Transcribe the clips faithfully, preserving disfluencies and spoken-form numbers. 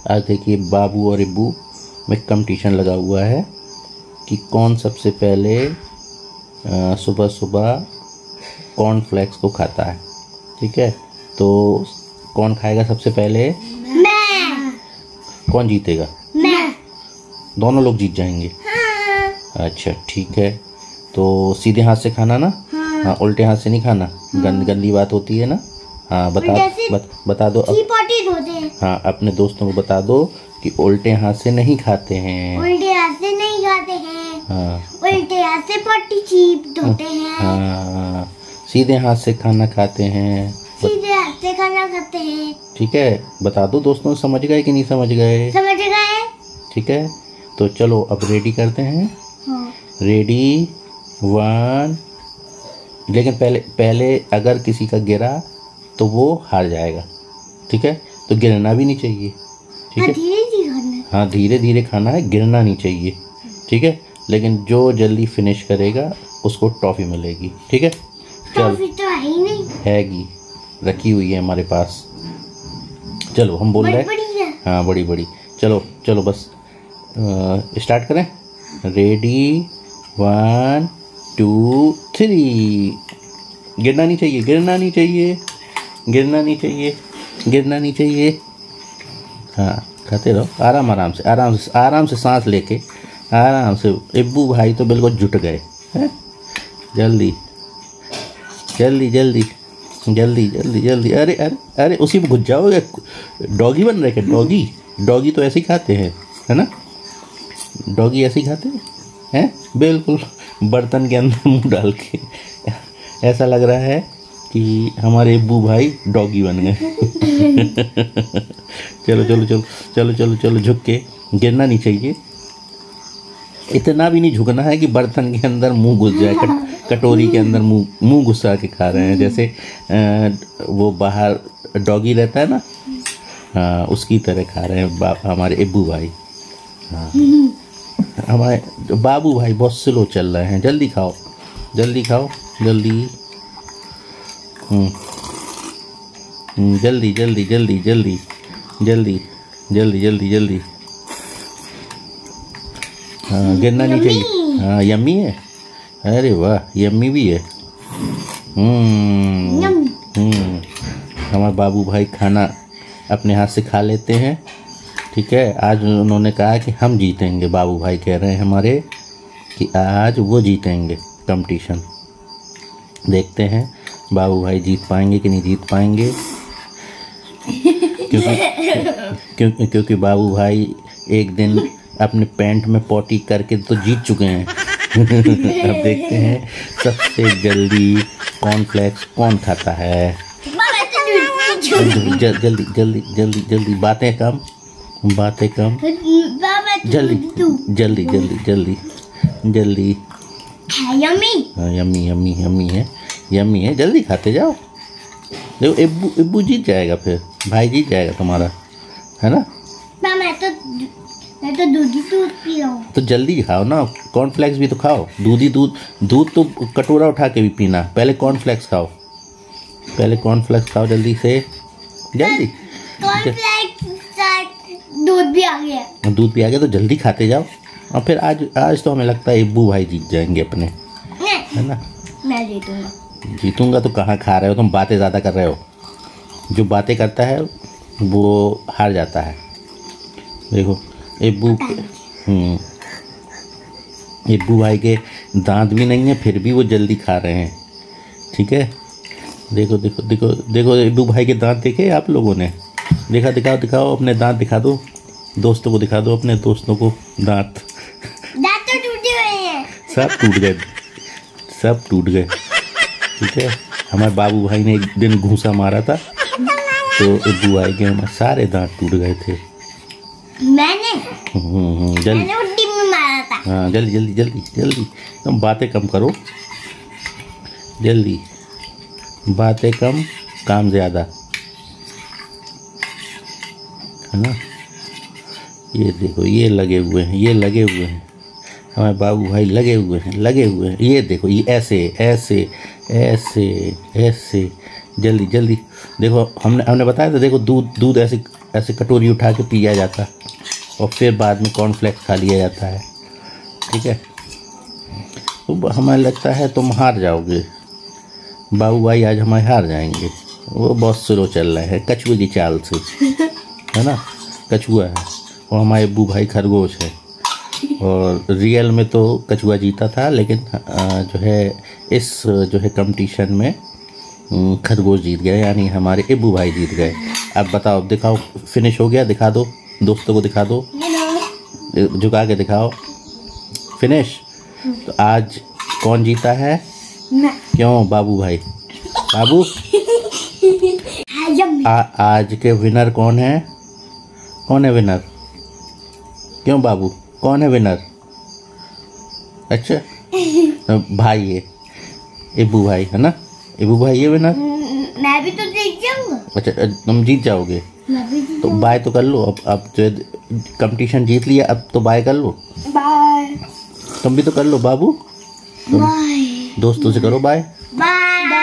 आज देखिए बाबू और इब्बू में कंपटीशन लगा हुआ है कि कौन सबसे पहले सुबह सुबह कॉर्नफ्लेक्स को खाता है। ठीक है, तो कौन खाएगा सबसे पहले? मैं। कौन जीतेगा? मैं। दोनों लोग जीत जाएंगे। हाँ। अच्छा ठीक है, तो सीधे हाथ से खाना ना। हाँ, हाँ, उल्टे हाथ से नहीं खाना। हाँ। गंद गंदी बात होती है ना। हाँ बता बत, बता दो अब। धोते हैं। हाँ, अपने दोस्तों को बता दो कि उल्टे हाथ से नहीं खाते हैं। उल्टे हाथ से नहीं खाते हैं। हाँ, उल्टे हाथ से पट्टी चीप धोते हैं। हाँ, सीधे हाथ से खाना खाते हैं। सीधे हाथ से खाना खाते हैं। ठीक है, बता दो दोस्तों, समझ गए कि नहीं समझ गए? समझ गए। ठीक है, तो चलो अब रेडी करते हैं। हाँ। Ready one. लेकिन पहले पहले अगर किसी का गिरा तो वो हार जाएगा। ठीक है, तो गिरना भी नहीं चाहिए। ठीक है, धीरे धीरे खाना। हाँ, धीरे धीरे खाना है, गिरना नहीं चाहिए। ठीक है, लेकिन जो जल्दी फिनिश करेगा उसको टॉफी मिलेगी। ठीक है, टॉफी तो है ही नहीं। हैगी, रखी हुई है हमारे पास। चलो हम बोल रहे हैं। हाँ, बड़ी बड़ी। चलो चलो बस स्टार्ट करें। Ready one two three. गिरना नहीं चाहिए, गिरना नहीं चाहिए, गिरना नहीं चाहिए, गिरना नहीं चाहिए। हाँ, खाते रहो आराम आराम से, आराम से, आराम से सांस लेके, आराम से। इब्बू भाई तो बिल्कुल जुट गए हैं। जल्दी जल्दी जल्दी जल्दी जल्दी जल्दी। अरे अरे अरे, उसी में घुस जाओगे। डॉगी बन रहे क्या? डॉगी डॉगी तो ऐसे ही खाते हैं, है ना? डॉगी ऐसे ही खाते हैं, हैं? बिल्कुल बर्तन के अंदर मुंह डाल के। ऐसा लग रहा है कि हमारे इब्बू भाई डॉगी बन गए। चलो चलो चलो चलो चलो चलो, झुक के, गिरना नहीं चाहिए। इतना भी नहीं झुकना है कि बर्तन के अंदर मुंह घुस जाए। कट, कटोरी के अंदर मुंह मुंह घुसा के खा रहे हैं, जैसे आ, वो बाहर डॉगी रहता है ना। हाँ, उसकी तरह खा रहे हैं बाप हमारे इब्बू भाई। हाँ, हमारे बाबू भाई बहुत स्लो चल रहे हैं। जल्दी खाओ, जल्दी खाओ, जल्दी। हम्म जल्दी जल्दी जल्दी जल्दी जल्दी जल्दी जल्दी जल्दी। हाँ, गिरना नहीं चाहिए। हाँ, यम्मी है। अरे वाह, यम्मी भी है। हम्म हम्म हमारे बाबू भाई खाना अपने हाथ से खा लेते हैं। ठीक है, आज उन्होंने कहा कि हम जीतेंगे। बाबू भाई कह रहे हैं हमारे कि आज वो जीतेंगे कंपटीशन। देखते हैं बाबू भाई जीत पाएंगे कि नहीं जीत पाएंगे। क्योंकि क्योंकि क्योंकि बाबू भाई एक दिन अपने पैंट में पोटी करके तो जीत चुके हैं। अब देखते हैं सबसे जल्दी कॉर्नफ्लेक्स कौन खाता है। जल्दी जल्दी जल्दी जल्दी जल्दी, बातें कम, बातें कम। जल्दी जल्दी जल्दी जल्दी जल्दी। यम्मी। हाँ, यम्मी यम्मी यम्मी है, यम्मी है। जल्दी खाते जाओ। देखो इब्बू इब्बू जीत जाएगा, फिर भाई जीत जाएगा तुम्हारा, है ना? मैं तो मैं तो दूध ही दूध पी रहा हूँ। तो जल्दी खाओ ना, कॉर्नफ्लेक्स भी तो खाओ। दूध ही दूध, दूध तो कटोरा उठा के भी पीना। पहले कॉर्नफ्लेक्स खाओ, पहले कॉर्नफ्लेक्स खाओ जल्दी से, जल्दी। दूध भी आ गया। दूध भी आ गया तो जल्दी खाते जाओ। और फिर आज आज तो हमें लगता है इब्बू भाई जीत जाएंगे अपने, है ना? मैं जीतूंगा। जीतूंगा तो कहाँ खा रहे हो तुम, बातें ज़्यादा कर रहे हो। जो बातें करता है वो हार जाता है। देखो इब्बू हम्म इब्बू भाई के दांत भी नहीं है, फिर भी वो जल्दी खा रहे हैं। ठीक है, देखो देखो देखो देखो इब्बू भाई के दांत देखे आप लोगों ने? दिखा दिखाओ दिखाओ अपने दांत, दिखा दो दोस्तों को, दिखा दो अपने दोस्तों को दांत। दांत तो टूटे हुए हैं। सब टूट गए, सब टूट गए। ठीक है, हमारे बाबू भाई ने एक दिन घूंसा मारा था तो इब्बू भाई के सारे दांत टूट गए थे। मैंने हम्म जल्दी मैंने उल्टी में मारा था। हाँ, जल्दी जल्दी जल्दी जल्दी। तुम बातें कम करो, जल्दी। बातें कम, काम ज़्यादा, है ना? ये देखो, ये लगे हुए हैं, ये लगे हुए हैं हमारे बाबू भाई, लगे हुए हैं, लगे हुए हैं। ये देखो, ये ऐसे ऐसे ऐसे ऐसे। जल्दी जल्दी देखो, हमने हमने बताया था। देखो दूध दूध ऐसे ऐसे कटोरी उठा के पिया जाता और फिर बाद में कॉर्नफ्लेक्स खा लिया जाता है। ठीक है, तो हमें लगता है तुम हार जाओगे बाबू भाई, आज हमारे हार जाएंगे। वो बहुत स्लो चल रहा है कछुए की चाल से, है ना। कछुआ है और हमारे अब्बू भाई खरगोश है, और रियल में तो कछुआ जीता था, लेकिन जो है इस जो है कंपटीशन में खरगोश जीत गया, यानी हमारे अब्बू भाई जीत गए। अब बताओ, दिखाओ, फिनिश हो गया? दिखा दो दोस्तों को, दिखा दो, झुका के दिखाओ। फिनिश। तो आज कौन जीता है? मैं। क्यों बाबू भाई? बाबू आ, आज के विनर कौन है? कौन है विनर? क्यों बाबू, कौन है विनर? अच्छा भाई है, अब्बू भाई है ना, अब्बू भाई है विनर। मैं भी तो जीत जाऊंगा। अच्छा तुम जीत जाओगे, मैं भी जीत तो बाय तो कर लो। अब अब जो कंपटीशन जीत लिया, अब तो बाय कर लो। बाय। तुम भी तो कर लो बाबू, बाय। दोस्तों से करो बाय। बाय।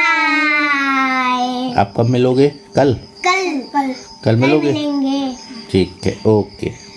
आप कब मिलोगे? कल कल कल कल मिलोगे? मिलेंगे। ठीक है, ओके।